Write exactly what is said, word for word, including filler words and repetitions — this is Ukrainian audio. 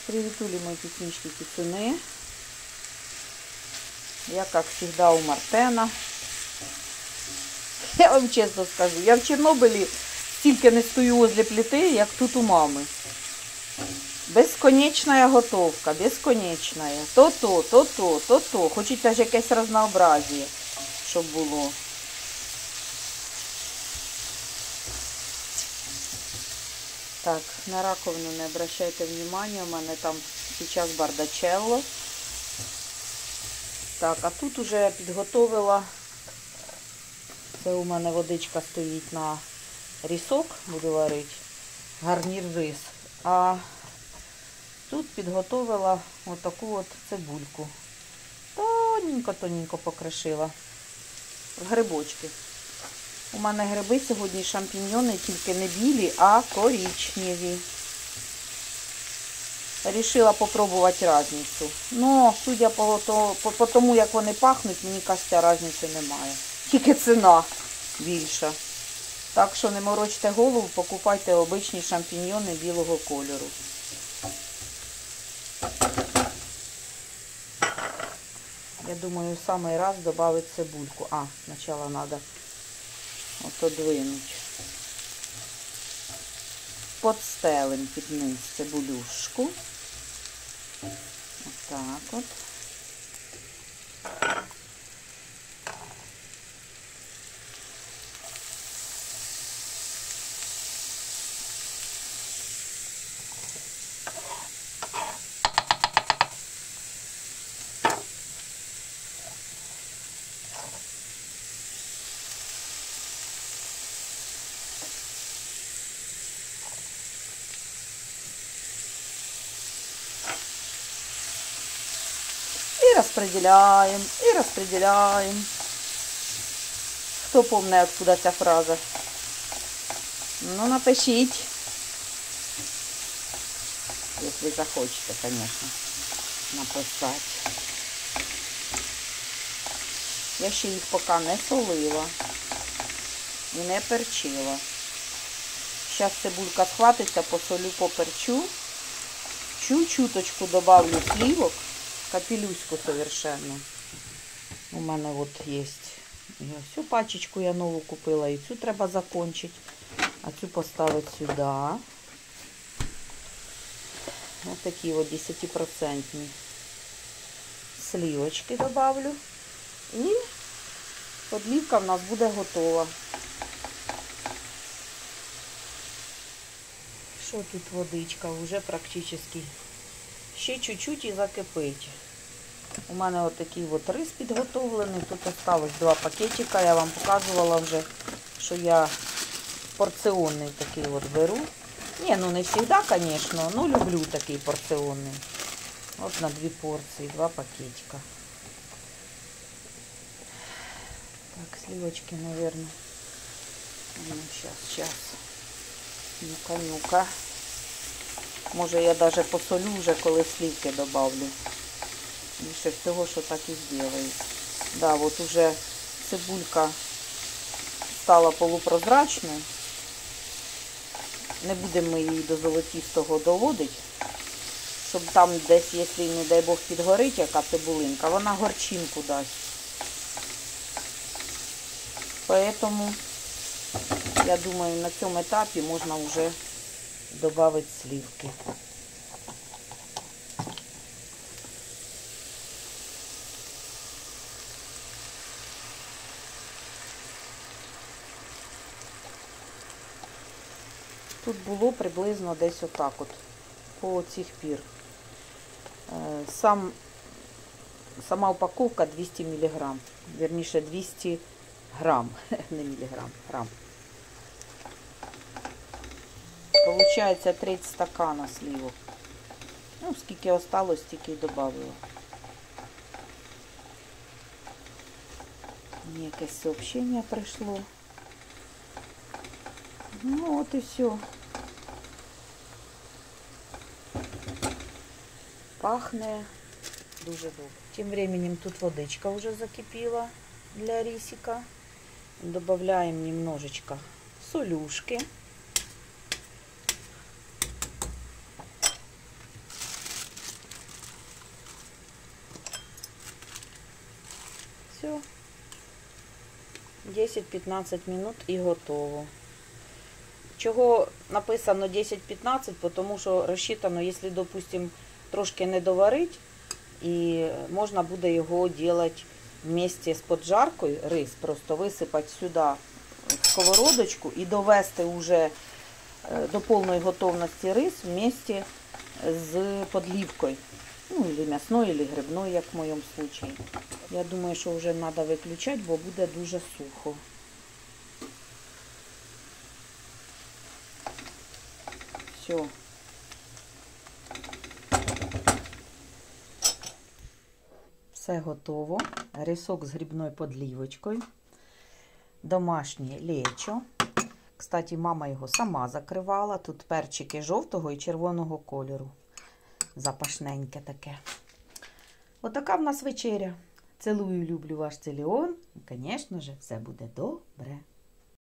Приветули мои печенички кицуны. Я, как всегда, у Мартена. Я вам чесно скажу, я в Чорнобилі стільки не стою возле плити, як тут у мами. Безконечна готовка, безконечна. То-то, то-то, то-то. Хочеться ж якесь разнообразие, щоб було. Так, на раковину не обращайте внимания, у мене там зараз бардачелло. Так, а тут уже підготовила, це у мене водичка стоїть на рисок, буду варити, гарнір рис. А тут підготовила отаку от цибульку. Тоненько-тоненько покришила. Грибочки. У мене гриби сьогодні шампіньйони, тільки не білі, а коричневі. Рішила попробувати різницю. Ну, судя по, то, по, по тому, як вони пахнуть, мені кажеться, різниці немає. Тільки ціна більша. Так що не морочте голову, покупайте обичні шампіньйони білого кольору. Я думаю, в самий раз додати цибульку. А, спочатку треба отодвинуть. Подстелим під низ цибулюшку. Отак от. И распределяем, и распределяем. Кто помнит, откуда эта фраза? Ну, напишите. Если захочете, конечно, написать. Я ще їх поки не солила і не перчила. Зараз цибулька схватиться, посолю, поперчу. Чуть-чуточку добавлю сливок. Капелюську совершенно. У мене от є. Всю пачечку я нову купила. І цю треба закончити. А цю поставити сюди. Ось такі от десятипроцентні сливочки добавлю. І подлівка в нас буде готова. Що тут водичка? Вже практично. Ще чуть-чуть і закипить. У мене от такий от рис підготовлений. Тут осталось два пакетика. Я вам показувала вже, що я порціонний такий от беру. Ні, ну не завжди, звісно, но люблю такий порціонний. От на дві порції, два пакетика. Так, сливочки, наверное. Ну, сейчас, сейчас. Ну-ка, ну-ка. Може я даже посолю вже, коли сливки добавлю. Більше всього, що так і зроблю. Да, от уже цибулька стала полупрозрачною. Не будемо ми її до золотистого доводити, щоб там десь, якщо, не дай Бог, підгорить яка цибулинка, вона горчинку дасть. Поэтому, я думаю, на цьому етапі можна вже добавити сливки. Тут було приблизно десь отак от, по цих пір. Сам, сама упаковка двісті міліграм, вірніше двісті грам, не міліграм, грам. Получається треть стакана сливок. Ну, скільки осталось, стільки й добавила. Мені якесь сообщення прийшло. Ну, от і все. Пахне дуже добре. Тим временем тут водичка вже закипіла для рисика. Добавляем немножечко солюшки. все. десять-пятнадцать минут і готово. Чого написано десять-пятнадцать? Тому що розчитано, якщо, допустим, трошки не доварить, і можна буде його робити вместе з поджаркою, рис, просто висипати сюди в сковородочку і довести уже до повної готовності рис вместе з подливкою. Ну, или мясной, или грибной, як в моєму случае. Я думаю, що вже треба виключати, бо буде дуже сухо. Все. Все готово. Рисок з грибною подливочкою. Домашнє лечо. Кстати, мама його сама закривала. Тут перчики жовтого і червоного кольору. Запашненьке таке. Отака в нас вечеря. Цілую, люблю ваш Целіон. І, звісно ж, все буде добре.